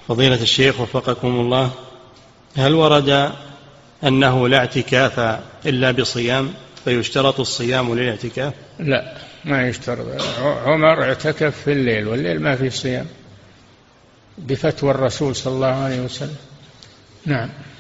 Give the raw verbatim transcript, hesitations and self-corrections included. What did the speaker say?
فضيلة الشيخ وفقكم الله، هل ورد أنه لا اعتكاف إلا بصيام فيشترط الصيام للاعتكاف؟ لا، ما يشترط. عمر اعتكف في الليل، والليل ما في صيام بفتوى الرسول صلى الله عليه وسلم. نعم.